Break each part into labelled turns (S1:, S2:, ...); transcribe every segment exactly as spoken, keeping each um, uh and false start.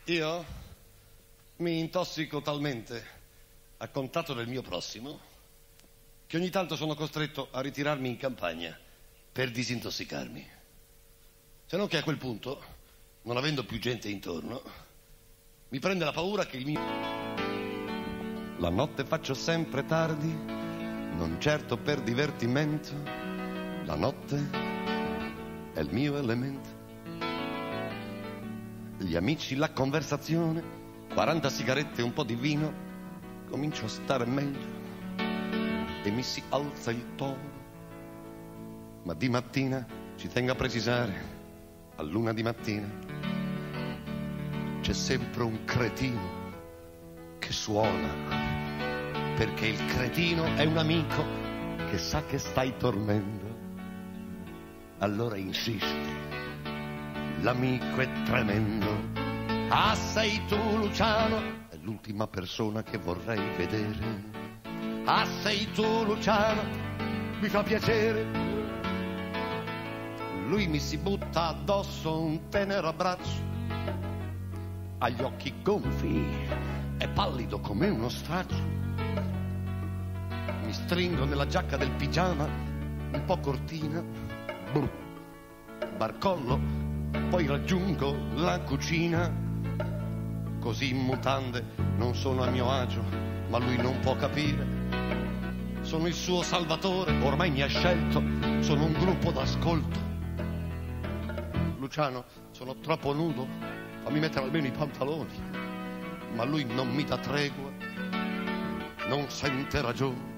S1: Io mi intossico talmente a contatto del mio prossimo che ogni tanto sono costretto a ritirarmi in campagna per disintossicarmi. Se non che a quel punto, non avendo più gente intorno, mi prende la paura che il mio... La notte faccio sempre tardi, non certo per divertimento. La notte è il mio elemento. Gli amici, la conversazione, quaranta sigarette e un po' di vino, comincio a stare meglio e mi si alza il tono. Ma di mattina, ci tengo a precisare, a luna di mattina, c'è sempre un cretino che suona, perché il cretino è un amico che sa che stai dormendo. Allora insisti, l'amico è tremendo. Ah, sei tu Luciano, è l'ultima persona che vorrei vedere. Ah, sei tu Luciano, mi fa piacere. Lui mi si butta addosso un tenero abbraccio, ha gli occhi gonfi, è pallido come uno straccio. Mi stringo nella giacca del pigiama, un po' cortina, brr, barcollo, poi raggiungo la cucina. Così in mutande non sono a mio agio, ma lui non può capire. Sono il suo salvatore, ormai mi ha scelto, sono un gruppo d'ascolto. Luciano, sono troppo nudo, fammi mettere almeno i pantaloni. Ma lui non mi dà tregua, non sente ragione.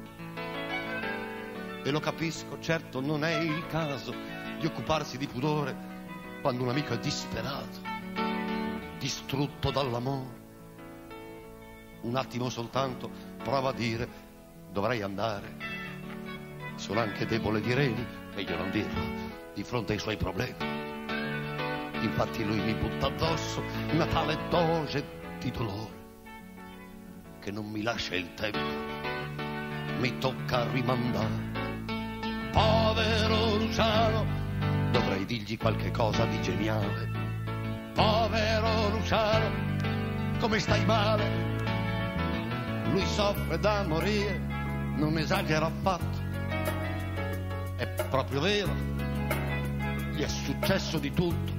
S1: E lo capisco, certo non è il caso di occuparsi di pudore quando un amico è disperato, distrutto dall'amore. Un attimo soltanto prova a dire: dovrei andare. Sono anche debole di reni, meglio non dirlo, di fronte ai suoi problemi. Infatti lui mi butta addosso una tale dose di dolore che non mi lascia il tempo, mi tocca rimandare. Povero Luciano, dovrei dirgli qualche cosa di geniale. Povero Luciano, come stai male? Lui soffre da morire, non esagera affatto. È proprio vero, gli è successo di tutto.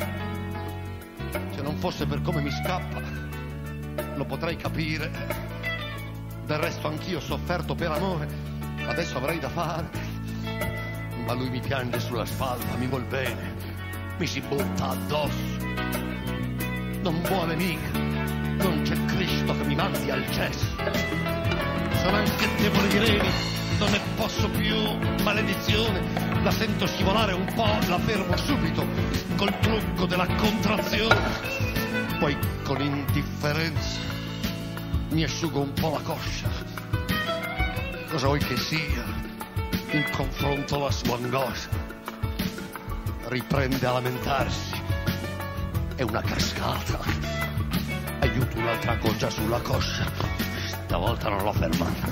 S1: Se non fosse per come mi scappa, lo potrei capire. Del resto anch'io ho sofferto per amore, adesso avrei da fare. Ma lui mi piange sulla spalla, mi vuol bene, mi si butta addosso. Non vuole mica, non c'è Cristo che mi mandi al cesso. Sono anche debole di reni, non ne posso più, maledizione. La sento scivolare un po', la fermo subito col trucco della contrazione. Poi con indifferenza mi asciugo un po' la coscia. Cosa vuoi che sia in confronto alla sua angoscia? Riprende a lamentarsi, è una cascata. Aiuto, un'altra goccia sulla coscia, stavolta non l'ho fermata.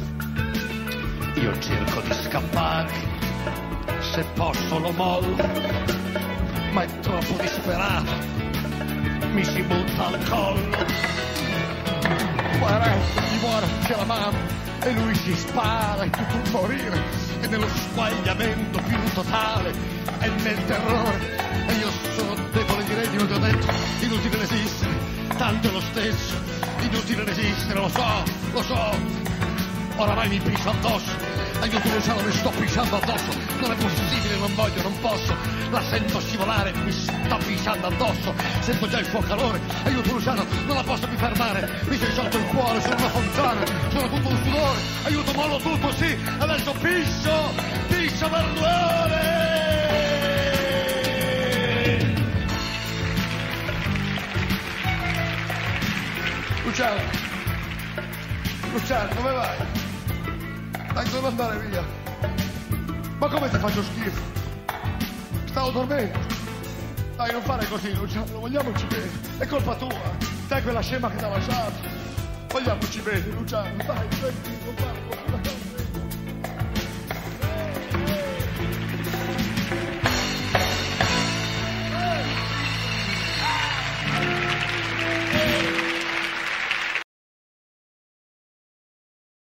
S1: Io cerco di scappare, se posso lo mollo, ma è troppo disperato, mi si butta al collo. Guarda, gli muore anche la mamma e lui si spara, è tutto un morire, e nello squagliamento più totale e nel terrore. E io sono debole di reni, non ti ho detto, inutile resistere, tanto è lo stesso, inutile resistere, lo so, lo so. Oramai mi piscio addosso, aiuto Luciano, mi sto pisciando addosso, non è possibile, non voglio, non posso, la sento scivolare, mi sta pisciando addosso, sento già il suo calore, aiuto Luciano, non la posso più fermare, mi si è sciolto il cuore, sono una fontana, sono tutto un sudore, aiuto, mollo tutto, sì, adesso piscio, piscio per due ore. Luciano, Luciano, dove vai? Dai, devo andare via. Ma come ti faccio schifo? Stavo dormendo. Dai, non fare così, Luciano, vogliamoci bene. È colpa tua. Dai, quella scema che ti ha lasciato. Vogliamoci bene, Luciano. Dai, senti, non fare così.